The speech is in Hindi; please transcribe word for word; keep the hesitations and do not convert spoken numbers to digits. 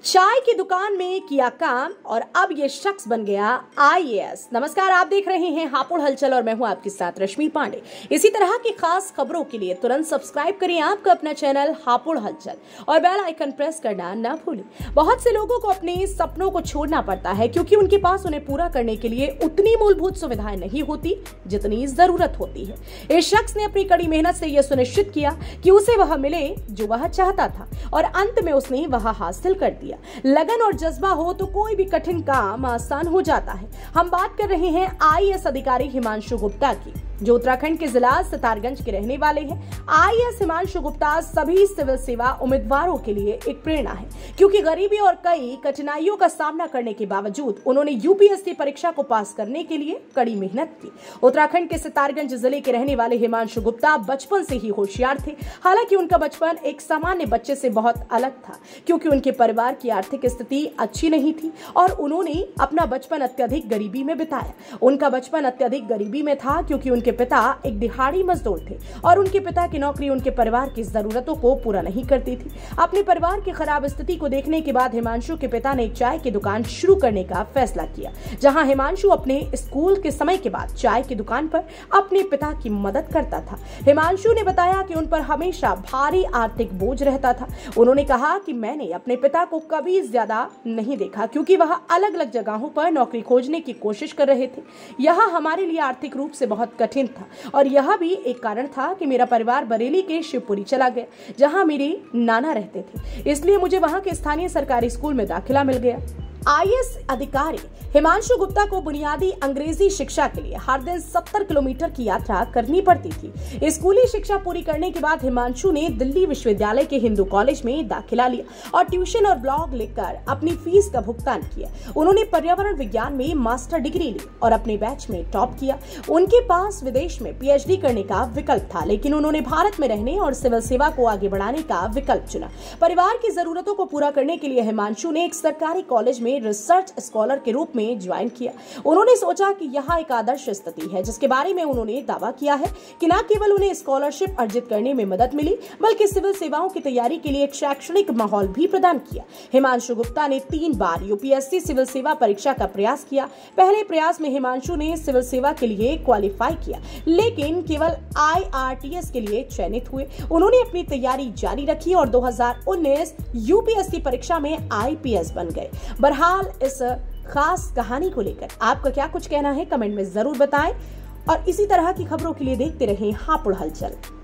चाय की दुकान में किया काम और अब ये शख्स बन गया आई ए एस। नमस्कार, आप देख रहे हैं हापुड़ हलचल और मैं हूं आपके साथ रश्मि पांडे। इसी तरह की खास खबरों के लिए तुरंत सब्सक्राइब करें आपका अपना चैनल हापुड़ हलचल और बेल आइकन प्रेस करना ना भूलें। बहुत से लोगों को अपने सपनों को छोड़ना पड़ता है क्योंकि उनके पास उन्हें पूरा करने के लिए उतनी मूलभूत सुविधाएं नहीं होती जितनी जरूरत होती है। इस शख्स ने अपनी कड़ी मेहनत से यह सुनिश्चित किया कि उसे वह मिले जो वह चाहता था और अंत में उसने वह हासिल कर दिया। लगन और जज्बा हो तो कोई भी कठिन काम आसान हो जाता है। हम बात कर रहे हैं आई ए एस अधिकारी हिमांशु गुप्ता की, जो उत्तराखंड के जिला सितारगंज के रहने वाले हैं। I A S Himanshu Gupta सभी सिविल सेवा उम्मीदवारों के लिए एक प्रेरणा है क्योंकि गरीबी और कई कठिनाइयों का सामना करने के बावजूद उन्होंने यू पी एस सी परीक्षा को पास करने के लिए कड़ी मेहनत की। उत्तराखंड के सितारगंज जिले के रहने वाले हिमांशु गुप्ता बचपन से ही होशियार थे। हालांकि उनका बचपन एक सामान्य बच्चे से बहुत अलग था क्योंकि उनके परिवार की आर्थिक स्थिति अच्छी नहीं थी और उन्होंने अपना बचपन अत्यधिक गरीबी में बिताया। उनका बचपन अत्यधिक गरीबी में था क्योंकि उनके पिता एक दिहाड़ी मजदूर थे और उनके पिता की नौकरी उनके परिवार की जरूरतों को पूरा नहीं करती थी। अपने परिवार की खराब स्थिति को देखने के बाद हिमांशु के पिता ने एक चाय की दुकान शुरू करने का फैसला किया, जहां हिमांशु अपने स्कूल के समय के बाद चाय की दुकान पर अपने पिता की मदद करता था। हिमांशु ने बताया कि उन पर हमेशा भारी आर्थिक बोझ रहता था। उन्होंने कहा कि मैंने अपने पिता को कभी ज्यादा नहीं देखा क्योंकि वह अलग अलग जगहों पर नौकरी खोजने की कोशिश कर रहे थे। यह हमारे लिए आर्थिक रूप से बहुत कठिन था और यह भी एक कारण था कि मेरा परिवार बरेली के शिवपुरी चला गया, जहां मेरे नाना रहते थे। इसलिए मुझे वहां के स्थानीय सरकारी स्कूल में दाखिला मिल गया। आई ए एस अधिकारी हिमांशु गुप्ता को बुनियादी अंग्रेजी शिक्षा के लिए हर दिन सत्तर किलोमीटर की यात्रा करनी पड़ती थी। स्कूली शिक्षा पूरी करने के बाद हिमांशु ने दिल्ली विश्वविद्यालय के हिंदू कॉलेज में दाखिला लिया और ट्यूशन और ब्लॉग लेकर अपनी फीस का भुगतान किया। उन्होंने पर्यावरण विज्ञान में मास्टर डिग्री ली और अपने बैच में टॉप किया। उनके पास विदेश में पी एच डी करने का विकल्प था, लेकिन उन्होंने भारत में रहने और सिविल सेवा को आगे बढ़ाने का विकल्प चुना। परिवार की जरूरतों को पूरा करने के लिए हिमांशु ने एक सरकारी कॉलेज में रिसर्च स्कॉलर के रूप में ज्वाइन किया। उन्होंने सोचा कि यह एक आदर्श स्थिति है जिसके बारे में उन्होंने दावा किया है कि न केवल उन्हें स्कॉलरशिप अर्जित करने में मदद मिली बल्कि सिविल सेवाओं की तैयारी के लिए एक शैक्षणिक माहौल भी प्रदान किया। हिमांशु गुप्ता ने तीन बार U P S C civil सेवा परीक्षा का प्रयास किया। पहले प्रयास में हिमांशु ने सिविल सेवा के लिए क्वालिफाई किया, लेकिन केवल आई आर टी एस के लिए चयनित हुए। उन्होंने अपनी तैयारी जारी रखी और दो हज़ार उन्नीस यू पी एस सी परीक्षा में आई पी एस बन गए। बहरहाल इस खास कहानी को लेकर आपका क्या कुछ कहना है कमेंट में जरूर बताएं और इसी तरह की खबरों के लिए देखते रहें हापुड़ हलचल।